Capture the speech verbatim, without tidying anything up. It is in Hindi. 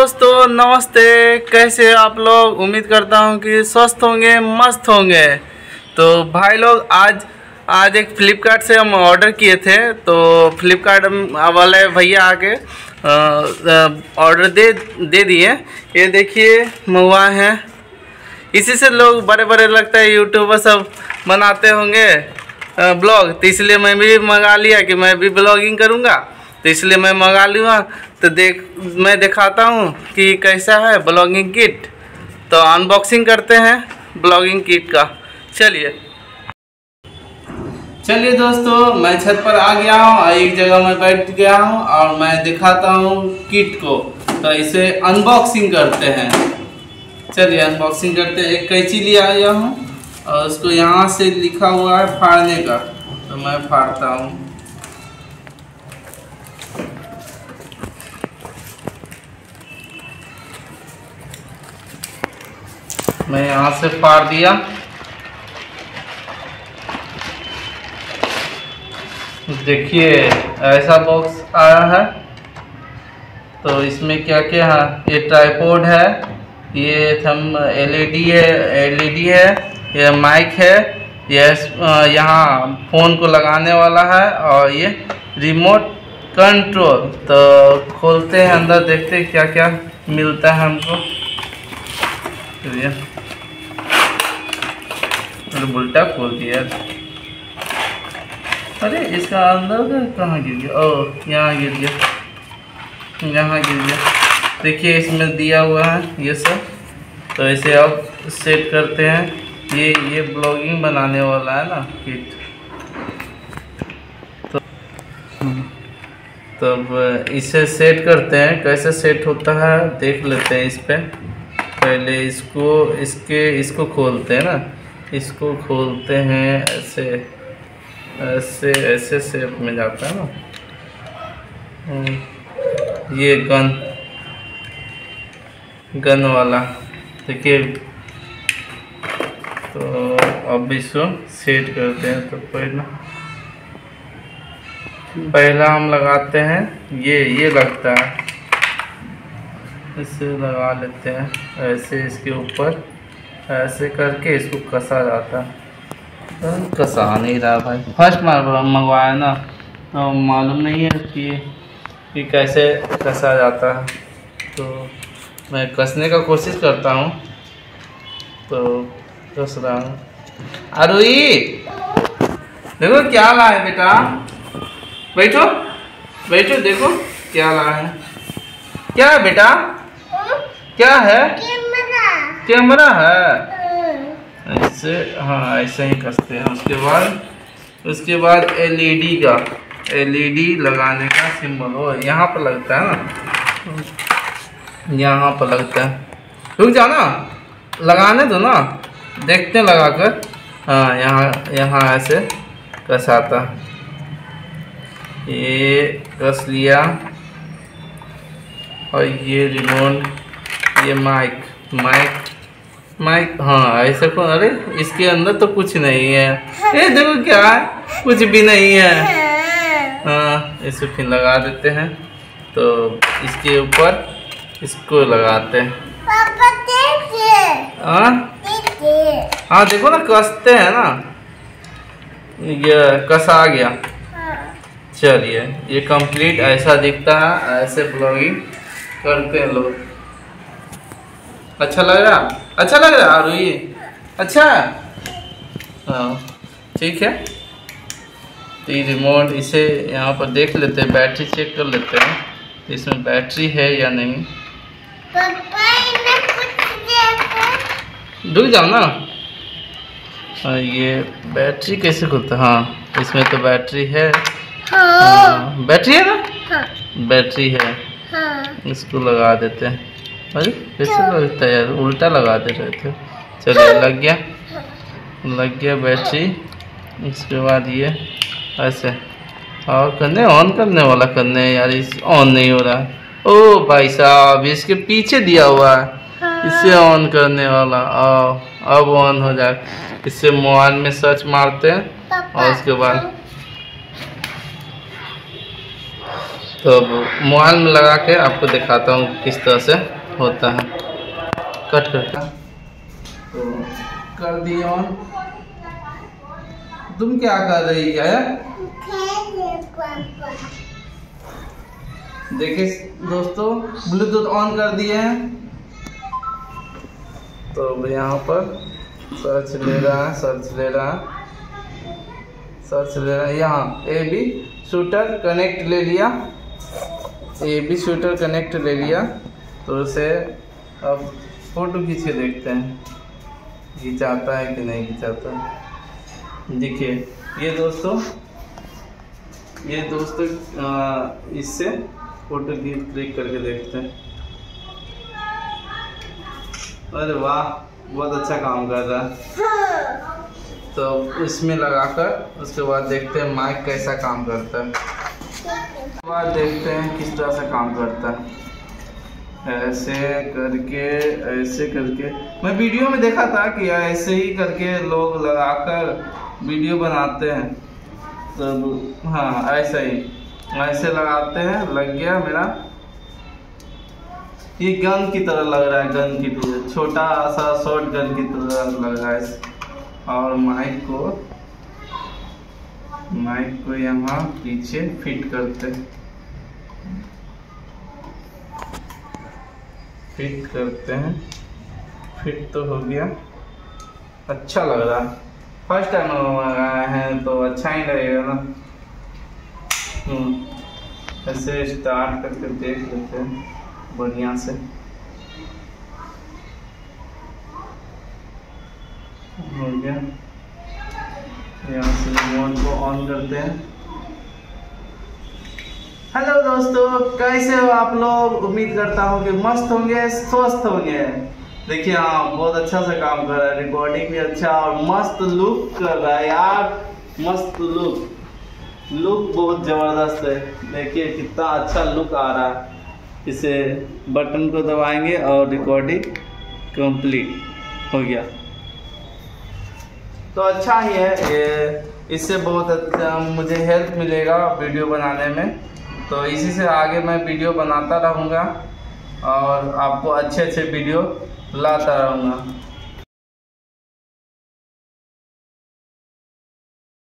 दोस्तों नमस्ते, कैसे आप लोग। उम्मीद करता हूँ कि स्वस्थ होंगे, मस्त होंगे। तो भाई लोग आज आज एक फ़्लिपकार्ट से हम ऑर्डर किए थे, तो फ्लिपकार्ट वाले भैया आके ऑर्डर दे दे दिए। ये देखिए मंगवाए हैं। इसी से लोग बड़े बड़े लगता है यूट्यूबर सब बनाते होंगे ब्लॉग, तो इसलिए मैं भी मंगा लिया कि मैं भी ब्लॉगिंग करूँगा, तो इसलिए मैं मंगा लूँगा। तो देख मैं दिखाता हूँ कि कैसा है ब्लॉगिंग किट। तो अनबॉक्सिंग करते हैं ब्लॉगिंग किट का। चलिए चलिए दोस्तों, मैं छत पर आ गया हूँ, एक जगह मैं बैठ गया हूँ और मैं दिखाता हूँ किट को। तो इसे अनबॉक्सिंग करते हैं। चलिए अनबॉक्सिंग करते हैं। एक कैंची ले आया हूँ और उसको यहाँ से लिखा हुआ है फाड़ने का, तो मैं फाड़ता हूँ। मैं यहाँ से फाड़ दिया। देखिए ऐसा बॉक्स आया है। तो इसमें क्या क्या है, ये ट्राइपॉड है, ये थम एलईडी है एलईडी है, ये माइक है, ये यहाँ फ़ोन को लगाने वाला है, और ये रिमोट कंट्रोल। तो खोलते हैं, अंदर देखते हैं क्या क्या मिलता है हमको। चलिए उल्टा खोल दिया। अरे इसका अंदर कहाँ गिर गया? ओह यहाँ गिर गया, यहाँ गिर गया। देखिए इसमें दिया हुआ है ये सब। तो इसे अब सेट करते हैं। ये ये ब्लॉगिंग बनाने वाला है ना किट। तो तब इसे सेट करते हैं। कैसे सेट होता है देख लेते हैं। इस पे पहले इसको इसके इसको खोलते हैं ना, इसको खोलते हैं ऐसे ऐसे ऐसे शेप में जाता है ना। ये गन गन वाला देखिए। तो अब इसको सेट करते हैं। तो पहला पहला हम लगाते हैं ये ये लगता है, इसे लगा लेते हैं ऐसे। इसके ऊपर ऐसे करके इसको कसा जाता है। तो कसा नहीं रहा भाई, फर्स्ट बार मंगवाया ना, तो मालूम नहीं है कि कि कैसे कसा जाता है। तो मैं कसने का कोशिश करता हूँ। तो कस रहा हूँ। आरुई देखो क्या ला है बेटा, बैठो बैठो, देखो क्या ला है। क्या है बेटा, क्या है? कैमरा है। ऐसे हाँ ऐसे ही कसते हैं। उसके बाद उसके बाद एलईडी का एलईडी लगाने का सिंबल हो यहाँ पर लगता है ना, यहाँ पर लगता है। रुक जाओ ना, लगाने दो ना, देखते हैं लगा कर। हाँ यहाँ यहाँ ऐसे कसाता। ये कस लिया। और ये रिमोट, ये माइक माइक माइक हाँ ऐसे को। अरे इसके अंदर तो कुछ नहीं है। ये देखो क्या है, कुछ भी नहीं है। हाँ इसे फिर लगा देते हैं। तो इसके ऊपर इसको लगाते हैं। हाँ हाँ देखो ना, कसते हैं ना, ये कसा आ गया। चलिए ये कंप्लीट ऐसा दिखता है। ऐसे ब्लॉगिंग करते हैं लोग। अच्छा लग रहा अच्छा लग रहा है ये अच्छा। हाँ ठीक है। तो ये रिमोट, इसे यहाँ पर देख लेते हैं, बैटरी चेक कर लेते हैं इसमें बैटरी है या नहीं। रुक जाओ ना। हाँ ये बैटरी कैसे खुलता है? हाँ इसमें तो बैटरी है। हाँ बैटरी है ना। हाँ। बैटरी है। हाँ। इसको लगा देते हैं। अरे कैसे लगता है यार, उल्टा लगा दे रहे थे। चलिए लग गया लग गया बैटरी। इसके बाद ये ऐसे और करने ऑन करने वाला करने यार, इस ऑन नहीं हो रहा है। ओ भाई साहब इसके पीछे दिया हुआ है, इसे ऑन करने वाला। आओ अब ऑन हो जाए। इससे मोबाइल में सर्च मारते हैं और उसके बाद तो अब मोबाइल में लगा के आपको दिखाता हूँ किस तरह से होता है। कट करके तो कर दिए ऑन। तुम क्या कर रही है? देखिए दोस्तों, ब्लूटूथ ऑन कर दिए हैं। तो यहाँ पर सर्च ले रहा है, सर्च ले रहा है, सर्च ले रहा है। यहाँ ए बी शूटर कनेक्ट ले लिया, ए बी शूटर कनेक्ट ले लिया। तो उसे अब फोटो खींच के देखते हैं खिंचाता है कि नहीं खिंचाता। देखिए ये दोस्तों, ये दोस्तों इससे फोटो क्लिक करके देखते हैं। अरे वाह, बहुत अच्छा काम कर रहा है। तो इसमें लगाकर उसके बाद देखते हैं माइक कैसा काम करता है। उसके बाद देखते हैं किस तरह से काम करता है। ऐसे करके ऐसे करके मैं वीडियो में देखा था कि ऐसे ही करके लोग लगाकर वीडियो बनाते हैं। तो हाँ ऐसा ही ऐसे लगाते हैं। लग गया मेरा। ये गन की तरह लग रहा है, गन की तरह, छोटा सा शॉर्ट गन की तरह लग रहा है। और माइक को माइक को यहाँ पीछे फिट करते फिट करते हैं। फिट तो हो गया, अच्छा लग रहा है। फर्स्ट टाइम लगाया है तो अच्छा ही लगेगा ना। ऐसे स्टार्ट करके देख लेते हैं बढ़िया से। हो गया। यहाँ से रिमोट को ऑन करते हैं। हेलो दोस्तों, कैसे हो आप लोग? उम्मीद करता हूँ कि मस्त होंगे, स्वस्थ होंगे। देखिए हाँ, बहुत अच्छा से काम कर रहा है। रिकॉर्डिंग भी अच्छा और मस्त लुक कर रहा है यार। मस्त लुक लुक बहुत ज़बरदस्त है। देखिए कितना अच्छा लुक आ रहा है। इसे बटन को दबाएंगे और रिकॉर्डिंग कंप्लीट हो गया। तो अच्छा ही है ये, इससे बहुत अच्छा मुझे हेल्प मिलेगा वीडियो बनाने में। तो इसी से आगे मैं वीडियो बनाता रहूँगा और आपको अच्छे अच्छे वीडियो लाता रहूँगा।